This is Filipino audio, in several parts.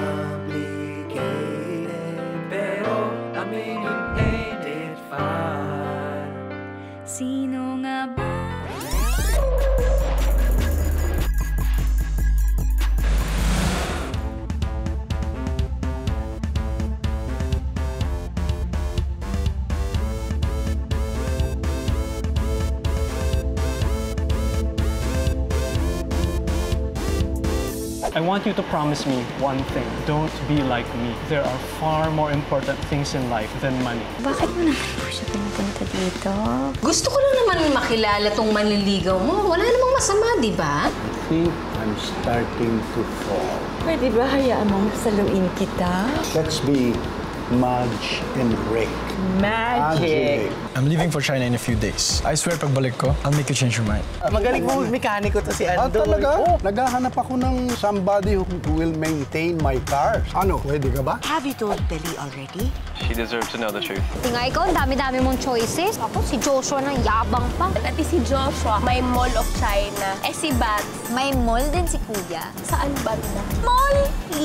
complicated, pero aminin ain't it fun? Sino nga ba? I want you to promise me one thing. Don't be like me. There are far more important things in life than money. Bakit mo naman po siya pinapunta dito? Gusto ko lang naman makilala tong manliligaw mo. Wala namang masama, di ba? I think I'm starting to fall. Pwede ba hayaan mong saluin kita? Let's be Madge and Rick. Magic! I'm leaving for China in a few days. I swear, pagbalik ko, I'll make you change your mind. Magaling mo mekaniko to si Ando. Talaga? Oh. Naghahanap ako ng somebody who will maintain my cars. Ano, pwede ka ba? Have you told Billie already? She deserves to know the truth. Nga ikaw, ang dami-dami mong choices. Ako, si Joshua nang yabang pa. At si Joshua, may Mall of China. Si Babs, may mall din si Kuya. saan banda? Mall!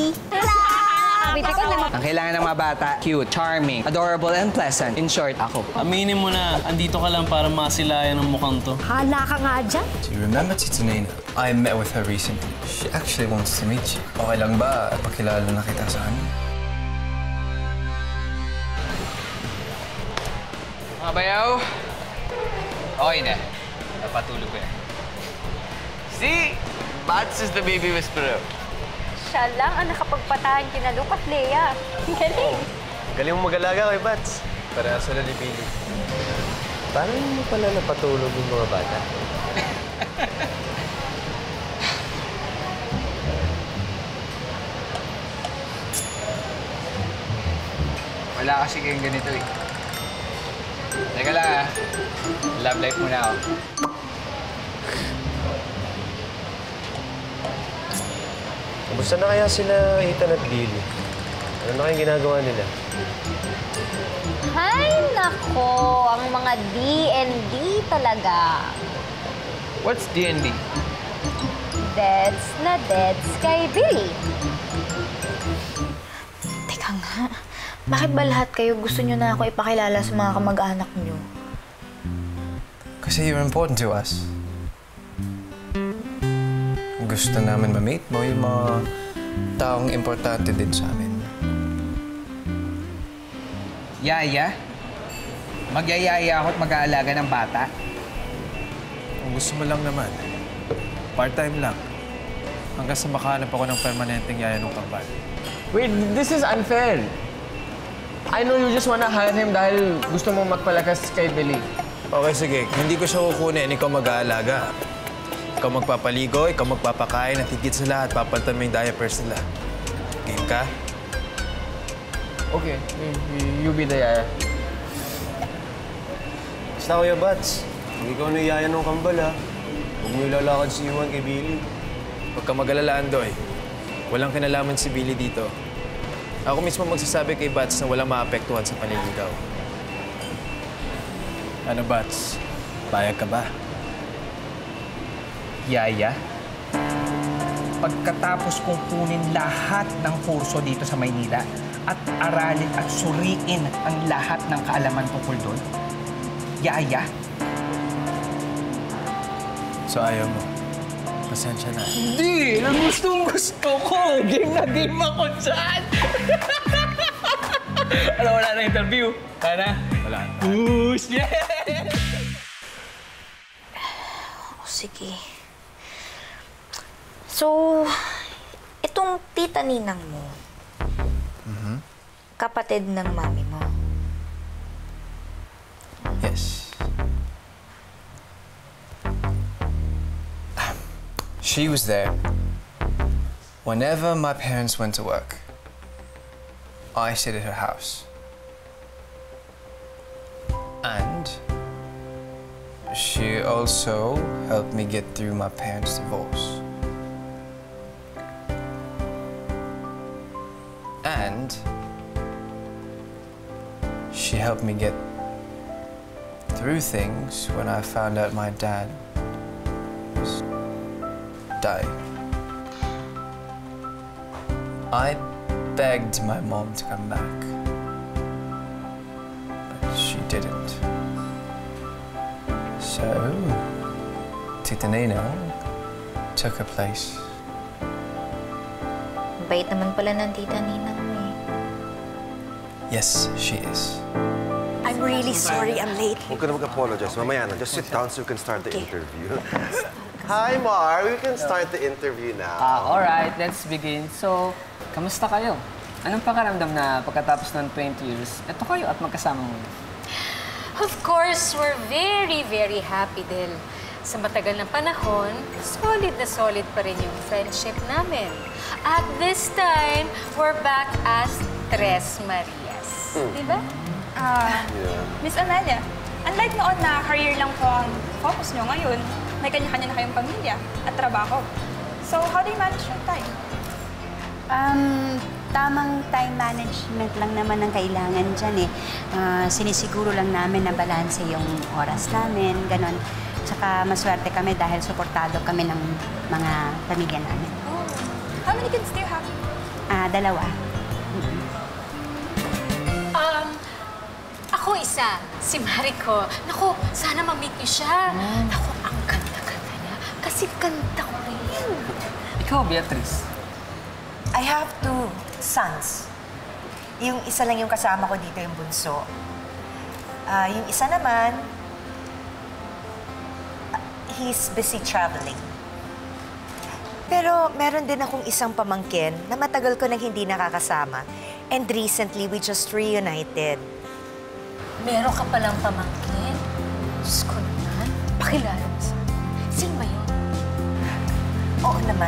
Ang kailangan ng mga bata, cute, charming, adorable, and pleasant. In short, ako. Aminin mo na, andito ka lang para masilayan ng mukhang to. Hala ka nga dyan. Do you remember Tita Nina? I met with her recently. She actually wants to meet you. Okay lang ba? Pakilala na kita sa kanya. Mga bayaw? Okay na. Napatulog ko na. See? Bats is the baby whisperer. Siya lang ang nakapagpatahan kina Luke at Leia. Galing. Galing mo mag-alaga kay Bats. Para sila ni Billie. Paano mo pala napatulog yung mga bata? Wala kasi kayong ganito eh. Teka lang ah. Love life muna ako. Kumusta na kaya sila Ethan at Billie? Ano na kayong ginagawa nila? Hay, nako. Ang mga D&D talaga. What's D&D? Deads na deads kay Billie. Teka nga, bakit ba lahat kayo gusto nyo na ako ipakilala sa mga kamag-anak nyo? Kasi you're important to us. Gusto namin ma-meet mo yung mga taong importante din sa amin. Yaya? Magyayaya ako at mag-aalaga ng bata? Kung gusto mo lang naman, part-time lang. Hanggang sa makahanap ako ng permanenteng yaya ng kambal. Wait, this is unfair. I know you just wanna hire him dahil gusto mong magpalakas kay Billie. Okay, sige. Hindi ko siya kukunin. Ikaw mag-aalaga. Ikaw magpapaligo, ikaw magpapakain, at higit sa lahat, papalitan mo yung diapers nila. Game ka? Okay, you be the yaya. Basta, Kuya Bats. Kung ikaw na yaya ng kambal, ha? Huwag mo ilalakad si Iwan kay Billie. Huwag ka mag-alala, Andoy. Walang kinalaman si Billie dito. Ako mismo magsasabi kay Bats na walang maapektuhan sa panliligaw. Ano, Bats? Payag ka ba? Yaya, pagkatapos kong kunin lahat ng kurso dito sa Maynila at aralin at suriin ang lahat ng kaalaman tungkol doon, Yaya. So ayaw mo. Pasensya na. Hindi! Gustong-gusto ko! Game na game ako dyan! Ano, wala na interview? Wala na? Wala na. Push! Yeah! Sige. So, itong tita ninang mo, kapatid ng mami mo. Yes. She was there. Whenever my parents went to work, I stayed at her house. And she also helped me get through my parents' divorce. And she helped me get through things when I found out my dad was dying. I begged my mom to come back. But she didn't. So, Tita Nina took her place. Bait naman pala ng tita Ninang mo eh. Yes, she is. I'm really sorry I'm late. Huwag ka na mag-apologize. Mamaya na. Just sit down so we can start the interview. Hi, Mar. We can start the interview now. Alright, let's begin. So, kamusta kayo? Anong pakiramdam na pagkatapos ng 20 years, eto kayo at magkasama mo? Of course, we're very, very happy, Del. Sa matagal na panahon, solid na solid pa rin yung friendship namin. At this time, we're back as Tres Marias. Diba? Miss Amelia, unlike noon na career lang po ang focus nyo ngayon, may kanya-kanya na kayong pamilya at trabaho. So, how do you manage your time? Tamang time management lang naman ang kailangan dyan eh. Sinisiguro lang namin na balanse yung oras namin, ganon. Tsaka maswerte kami dahil suportado kami ng mga pamilya namin. Oh. How many kids do you have? 2. Ako isa, si Mariko. Naku, sana ma-meet niyo siya. Naku, ang ganda-ganda niya. Kasi kanta ko rin. Ikaw, Beatrice. I have 2 sons. Yung isa lang yung kasama ko dito, yung bunso. Yung isa naman, he's busy traveling. Pero meron din akong isang pamangkin na matagal ko nang hindi nakakasama. And recently, we just reunited. Meron ka palang pamangkin? Diyos ko naman. Pakilala mo sa akin. Sino ba yun? Oo naman.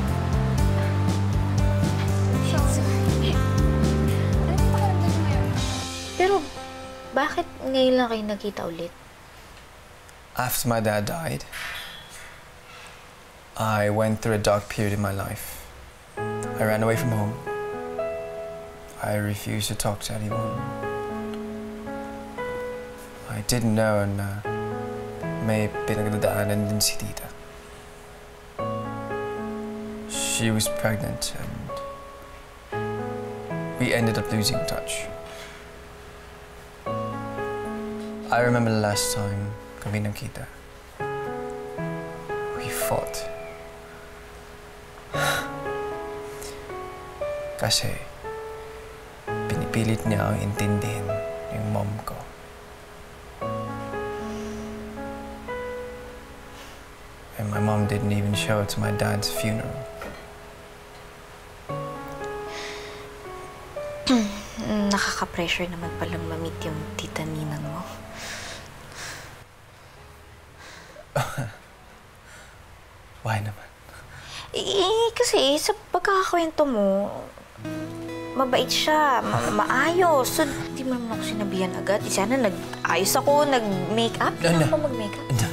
Pero, bakit ngayon lang kayo nagkita ulit? After my dad died, I went through a dark period in my life. I ran away from home. I refused to talk to anyone. I didn't know na may pinagdadaanan din si tita. She was pregnant and we ended up losing touch. I remember the last time kami nagkita. We fought. Kasi pinipilit niya ang intindihin yung mom ko. And my mom didn't even show up to my dad's funeral. Nakaka-pressure naman palang ma-meet yung tita Ninang mo. Why naman? Kasi sa pagkakakwento mo, mabait siya, maayos. So, di mo naman ako sinabihan agad. Sana nag-ayos ako, nag-makeup. Kailangan ko mag-makeup. No.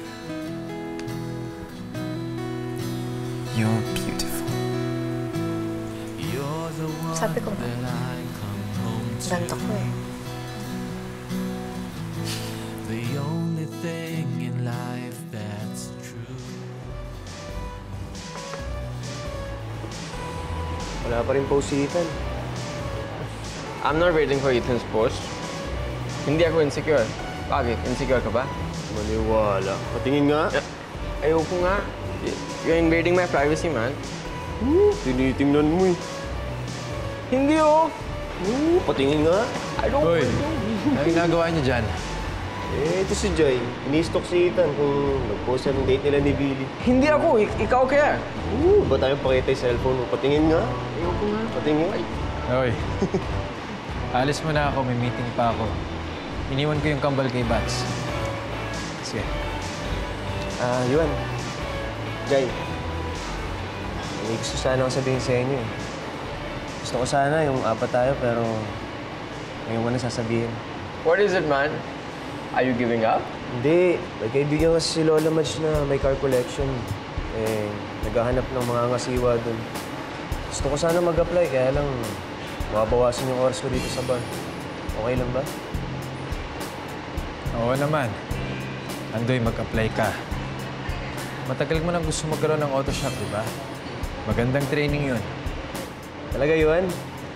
You're beautiful. Sabi ko ba? Ganda ko eh. The only thing in life that's true. Wala pa rin post si Ethan. I'm not waiting for Ethan's post. Hindi ako insecure. Bakit? Insecure ka ba? Maniwala. Patingin nga. Ayoko nga. You're invading my privacy, man. Tinitingnan mo eh. Hindi oh. Patingin nga. I don't want to. Ano ginagawa niyo dyan? Ito si Joy. Ini-stalk si Ethan kung nag-post ng date nila ni Billie. Hindi ako. Ikaw kaya. Ba tayong pakita yung cellphone mo? Patingin nga. Ayoko nga. Patingin. Hoy. Alis mo na ako. May meeting pa ako. Iniwan ko yung kambal kay Bats. Sige. Yuan. Jai. May gusto sana akong sabihin sa inyo eh. Gusto ko sana yung 4 tayo pero ngayon ko na sasabihin. What is it, man? Are you giving up? Hindi. May kaibigan kasi si Lola Madge na may car collection. Naghahanap ng mga ngasiwa doon. Gusto ko sana mag-apply kaya lang mababawasan yung oras ko dito sa bar. Okay lang ba? Oo naman. Andoy, mag-apply ka. Matagal mo nang gusto magkaroon ng auto shop, di ba? Magandang training yun. Talaga, Yuan?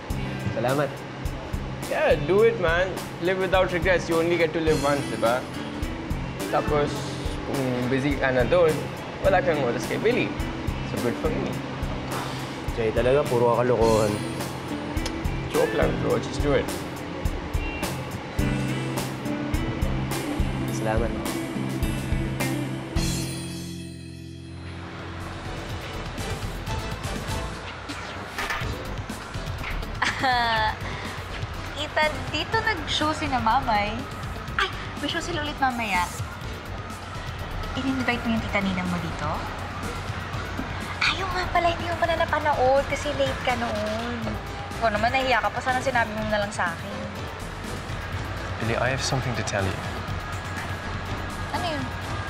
Salamat. Yeah, do it, man. Live without regrets. You only get to live once, diba? Tapos, kung busy ka na doon, wala kang oras kay Billie. So good for me. Jay, talaga, puro kalokohan. Joke lang, bro. Just do it. Salamat. Ethan, dito nag-show si na Mamay. Ay, may show sila ulit mamaya. In-invite mo yung tita Ninang mo dito? Ayaw nga pala, hindi mo pala napanood kasi late ka noon. Ikaw naman, nahiya ka pa. Sana sinabi mo na lang sa akin. Billie, I have something to tell you. Ano yun?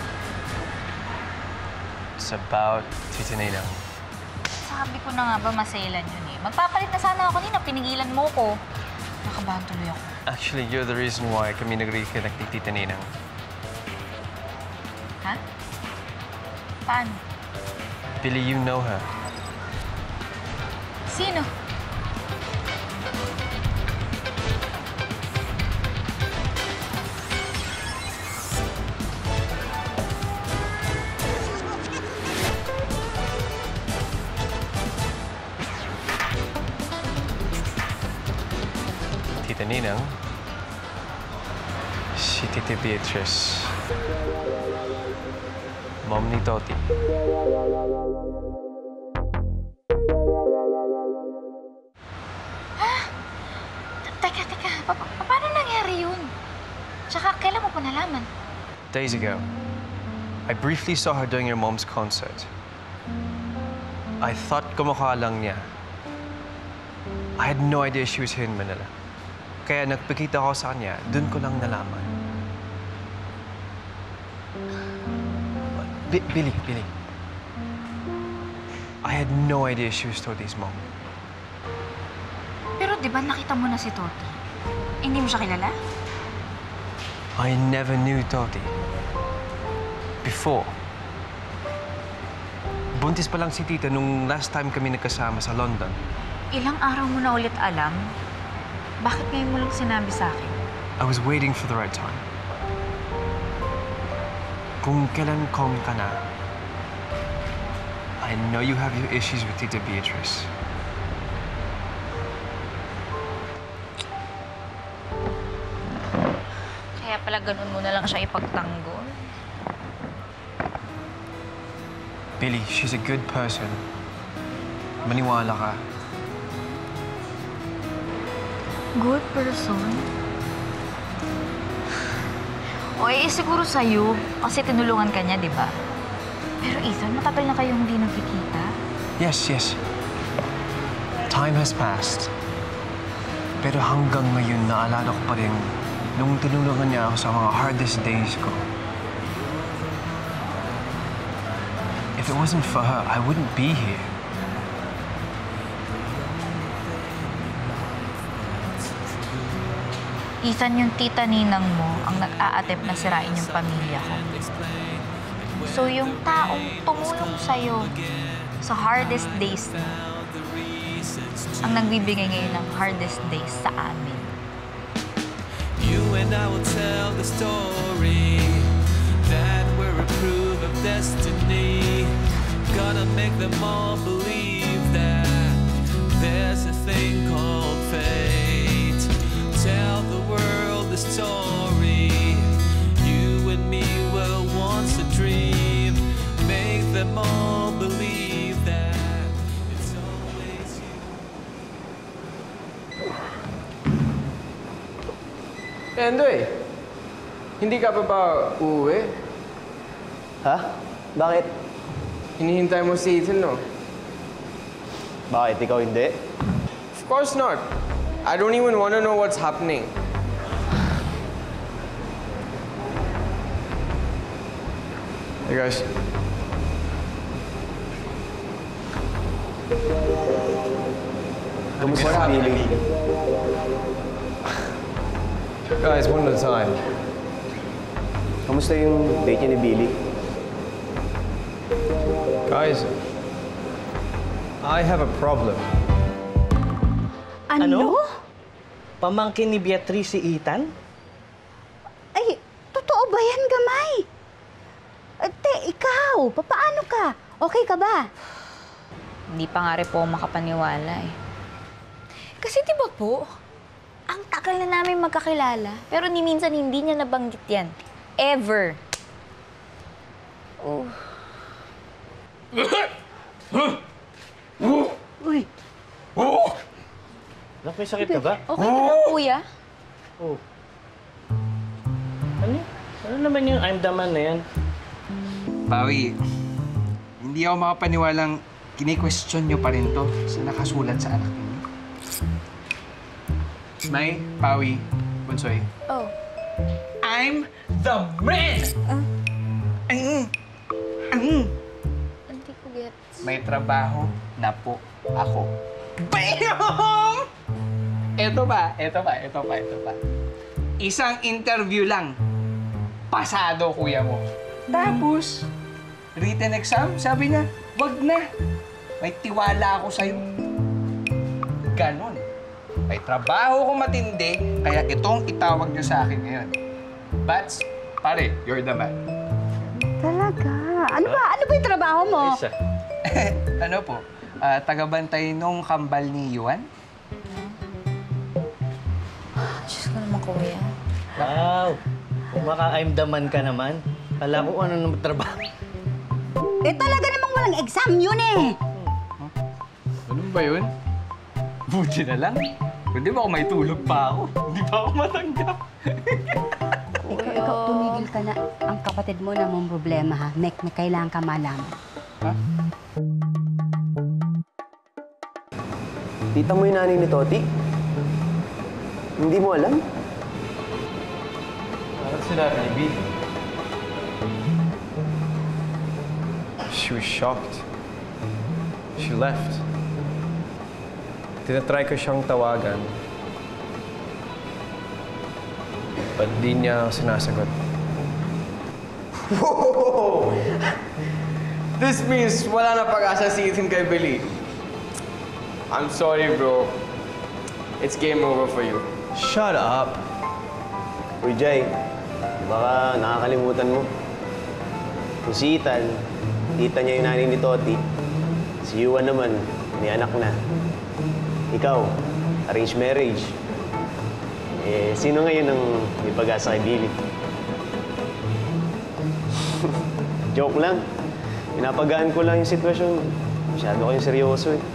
It's about Tita Ninang. Sabi ko na nga ba, masailan yun eh. Magpapalit na sana ako nina, pinigilan mo ko. Nakabahan tuloy ako. Actually, you're the reason why kami nag-reconnect ni Tita Ninang. Ha? Paano? Billie, you know her. Sino? Tita Ninang, si Tita Beatrice. Mom ni Toti. Ha? Teka. Paano nangyari yun? Tsaka kailan mo pa nalaman? Days ago, I briefly saw her during your mom's concert. I thought kumukha lang niya. I had no idea she was here in Manila. Kaya nagpakita ko sa kanya, dun ko lang nalaman. Billie. I had no idea she was Toti's mom. Pero di ba nakita mo na si Toti? Hindi mo siya kilala? I never knew Toti. Before. Buntis pa lang si Tita nung last time kami nagkasama sa London. Ilang araw mo na ulit alam? Bakit ngayon mo lang sinabi sa akin? I was waiting for the right time. Kung kailan calm ka na, I know you have your issues with Tita Beatrice. Kaya pala ganun mo na lang siya ipagtanggol. Billie, she's a good person. Maniwala ka. Good person? O siguro sa'yo, kasi tinulungan ka niya, di ba? Pero Ethan, matagal na kayong hindi nagkikita. Yes. Time has passed. Pero hanggang ngayon, naalala ko pa rin nung tinulungan niya ako sa mga hardest days ko. If it wasn't for her, I wouldn't be here. Ethan, yung tita Ninang mo ang nag-a-attempt na sirain yung pamilya ko. So, yung taong tumulong sa'yo sa hardest days mo, ang nagbibigay ngayon ng hardest days sa amin. You and I will tell the story that we're a proof of destiny. Gonna make them all believe that there's a thing called fate. Tell the world the story. You and me were once a dream. Make them all believe that it's always you. Endoy, hindi ka pa ba uuwi? Ha? Bakit? Hinihintay mo si Ethan, no? Bakit? Ikaw hindi? Of course not. I don't even want to know what's happening. Hey, guys. Kamusta si Billie? Guys, one at a time. Kamusta yung date niya ni Billie? Guys, I have a problem. Ano? Pamangkin ni Beatrice si Ethan? Ay, totoo ba yan, Gamay? Te, ikaw, paano ka? Okay ka ba? Hindi pa nga rin po makapaniwala eh. Kasi di ba po, ang tagal na namin magkakilala, pero ni minsan hindi niya nabanggit yan. Ever. Oh. Uy. Anak, may sakit ka ba? Okay ka lang, kuya? Oh. Ano naman yung I'm the man na yan? Bawi, hindi ako makapaniwalang kini-question nyo pa rin to sa nakasulat sa anak ninyo. May, Pawi, Bunsoy. Oh. I'm the man! Hindi ko gets. May trabaho na po ako. BAM! Ito pa. Isang interview lang. Pasado, kuya mo. Tapos, written exam, sabi niya, wag na. May tiwala ako sa'yo. Ganon. May trabaho ko matindi, kaya itong itawag niyo sa akin ngayon. Bats, pare, you're the man. Talaga? Ano ba yung trabaho mo? Ano po? Tagabantay nung kambal ni Yuan? Diyos ko naman, kuya. Wow! Kung maka-I'm the man ka naman, kala ko ano naman trabaho. Eh, talaga namang walang exam yun eh! Ganun ba yun? Buti na lang. Pwede ba ako may tulog pa ako? Hindi pa ako matanggap. Ikaw, tumigil ka na. Ang kapatid mo na mong problema, ha? May kailangan ka malaman. Ha? Tita mo yung nanay ni Toti? Hindi mo alam? Parang sinabi ni Billie. She was shocked. She left. Tinatry ko siyang tawagan. But di niya sinasagot. Whoa! This means wala na pag-asa si Ethan kay Billie. I'm sorry, bro. It's game over for you. Shut up. Uy, Jay. Baka nakakalimutan mo. Kung si Ethan, tita niya yung nanay ni Toti. Si Yuan naman, may anak na. Ikaw, arranged marriage. Eh, sino ngayon ang may pag-asa kay Billie? Joke lang. Pinapagaan ko lang yung sitwasyon. Masyado kayong seryoso eh.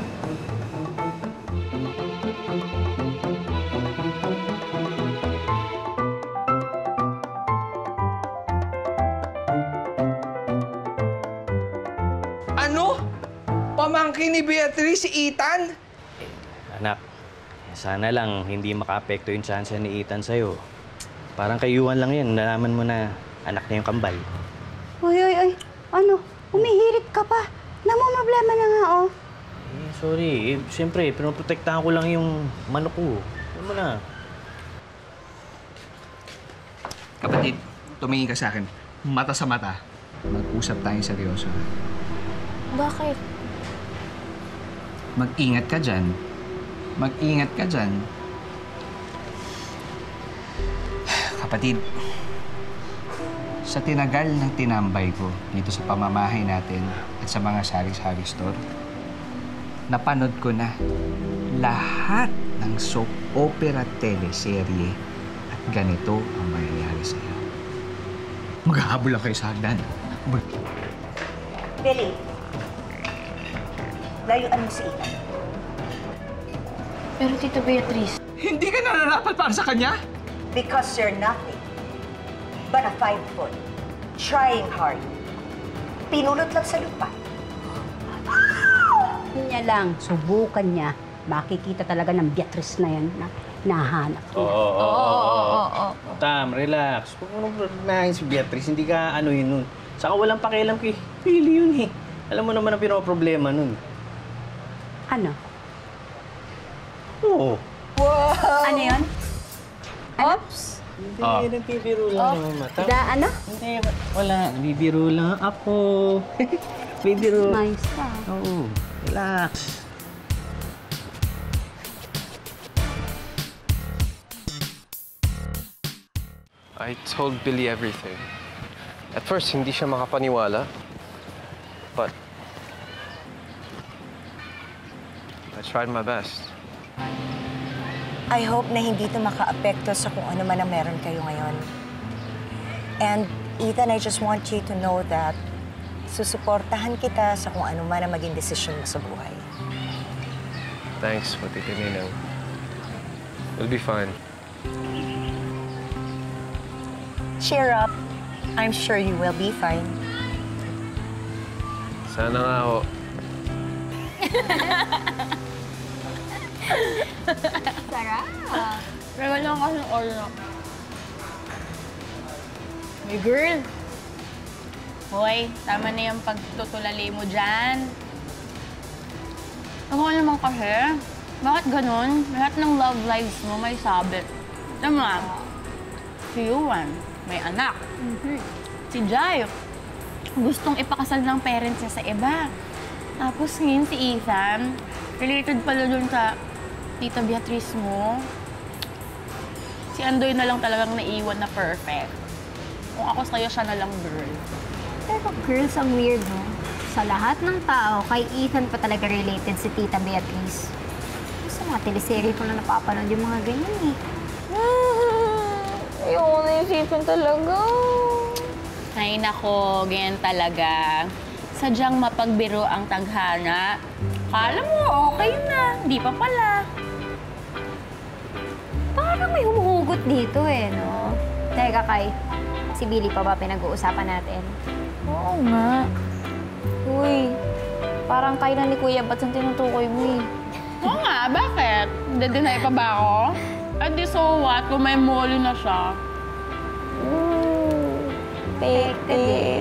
Ano? Pamangkin ni Beatrice si Ethan? Anak, sana lang hindi maka-apekto yung chance ni Ethan sa'yo. Parang kay Yuan lang yan, nalaman mo na anak niya yung kambal. Uy. Ano? Umihirit ka pa. Namumroblema na nga, oh. Eh, sorry. Siyempre, pinoprotektahan ko lang yung manok ko. Ano mo na? Kapatid, tumingin ka sa akin. Mata sa mata. Mag-usap tayong seryoso. Bakit? Mag-ingat ka dyan. Mag-ingat ka dyan. Kapatid, sa tinagal ng tinambay ko dito sa pamamahay natin at sa mga sari-sari store, napanood ko na lahat ng soap opera teleserye at ganito ang mangyayari sa'yo. Maghahabol lang kayo sa hagdan. Billie, layuan mo si Ethan. Pero Tita Beatrice... Hindi ka nararapat para sa kanya? Because you're nothing but a 5 foot, trying hard. Pinulot lang sa lupa. Niya lang, subukan niya. Makikita talaga ng Beatrice na yan na nahanap niya. Oo. Tam, relax. Huwag mo nang si Beatrice, hindi ka ano yun nun. Saka walang pakialam kay Billie yun eh. Alam mo naman ang pinoproblema nun. Ano? Oo. Wow! Ano yun? Oops! Hindi, nagbibiro lang naman, Mata. Ano? Hindi, wala. Nagbibiro lang ako. Bibiro. Nice ka. Oo, relax. I told Billie everything. At first, hindi siya makapaniwala. But I tried my best. I hope na hindi ito maka-apekto sa kung ano man ang meron kayo ngayon. And Ethan, I just want you to know that susuportahan kita sa kung ano man ang maging desisyon mo sa buhay. Thanks, Tita Ninang. We'll be fine. Cheer up. I'm sure you will be fine. Sana nga ho. Sarap. Pero lang kasi ng order na. Hey, girl. Hoy, tama na yung pagtutulali mo dyan. Ako naman kasi, bakit ganun? Lahat ng love lives mo may sabit. Tama, si Yuan, may anak. Si Jai, gustong ipakasal ng parents niya sa iba. Tapos ngayon si Ethan, related pala dun sa Tita Beatrice mo. Si Andoy na lang talagang naiwan na perfect. Kung ako sa'yo, siya na lang, girl. Pero girls, ang weird, no? Sa lahat ng tao, kay Ethan pa talaga related si Tita Beatrice. Sa mga teleserye ko na napapanood yung mga ganyan, eh. Ayoko na isipin talaga. Ay, nako, ganyan talaga. Sadyang mapagbiro ang tadhana. Kala mo, okay na. Di pa pala. Parang may humuhugot dito, eh, no? Teka, Kai. Si Billie pa ba pinag-uusapan natin? Oo nga. Uy, parang kailan ni Kuya, ba't saan tinutukoy mo eh? Oo nga, bakit? Deny pa ba ako? At di so what, kung may molly na siya. Peke.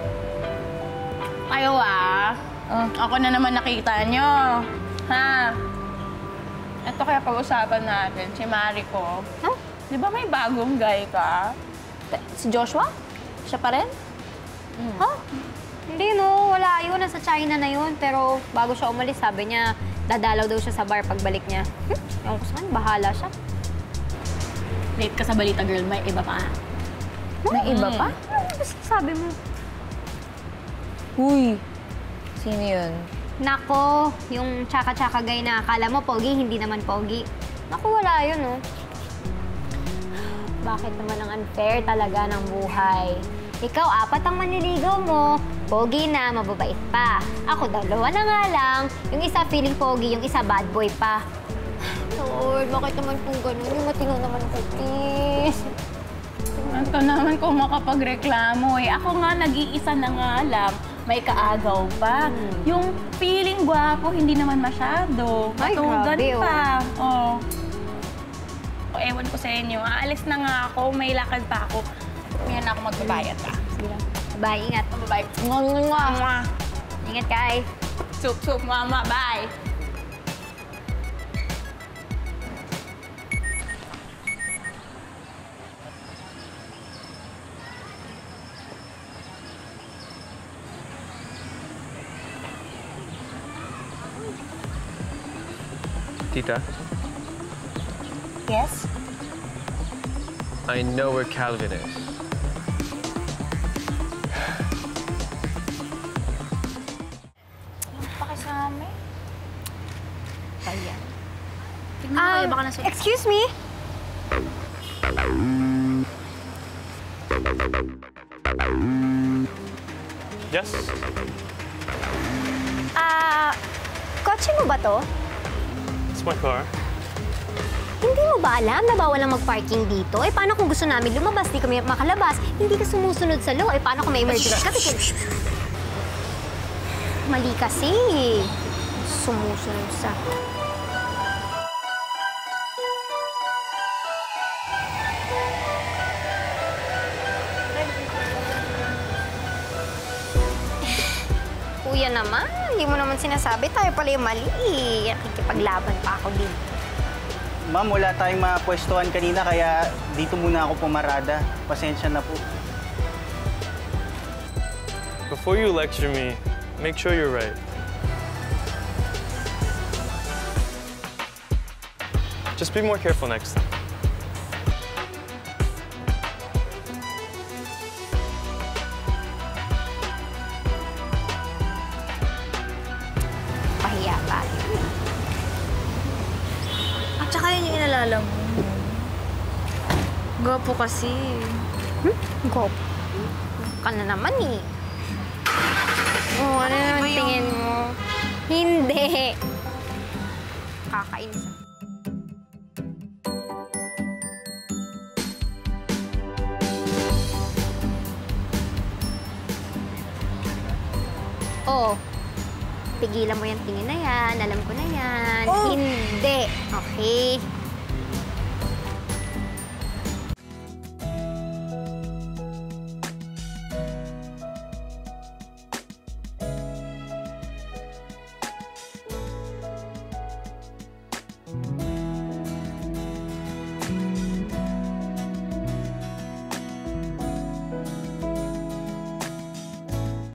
Kayo ako na naman nakita nyo. Ha? Ito kaya pag-usapan natin, si Mariko. Huh? Di ba may bagong guy ka? Si Joshua? Siya pa rin? Huh? Hindi, no. Wala yun. Nasa China na yun. Pero bago siya umalis, sabi niya, dadalaw daw siya sa bar pagbalik niya. Ewan ko saan, bahala siya. Late ka sa balita, girl. May iba pa. May iba pa? Ano ba sabi mo? Uy, sino yun? Nako, yung tsaka-tsaka guy na akala mo pogi, hindi naman pogi. Naku, wala yun, no? Bakit naman ang unfair talaga ng buhay? Ikaw, 4 ang manliligaw mo. Pogi na, mababait pa. Ako, 2 na nga lang. Yung isa feeling pogi, yung isa bad boy pa. Lord, bakit naman kung ganun? Yung matino naman ko, please. Ito naman kung makapagreklamo eh. Ako nga, nag-iisa na nga lang. May kaagaw pa. Yung feeling gwapo, hindi naman masyado. Ay, grabe, pa. Oh. O, ewan ko sa inyo. Aalis na nga ako. May lakad pa ako. Ngayon na ako magbabayad ka. Sige lang. Bye, ingat. Bye. Ingat, Kai. Sup, mama. Bye. Tita? Yes? I know where Calvin is. Pakisama. Kaya. Tignan mo kayo, baka nasa... Excuse me? Yes? Kotse mo ba to? It's my car. Hindi mo ba alam na bawal ang mag-parking dito? Eh, paano kung gusto namin lumabas, di kami makalabas, hindi ka sumusunod sa law? Eh, paano kung may emergency ka? Mali kasi. Sumusunod sa... Kuya naman, hindi mo naman sinasabi. Tayo pala yung mali. Nakikipaglaban pa ako dito. Ma'am, wala tayong mapwestuhan kanina, kaya dito muna ako pumarada. Pasensya na po. Before you lecture me, make sure you're right. Just be more careful next time. kilala mo. Gwapo kasi. Gwapo? Ka na naman eh. Oh, ano naman tingin mo? Hindi. Kakainis. Oh, pigilan mo yung tingin na yan. Alam ko na yan. Oh. Hindi. Okay.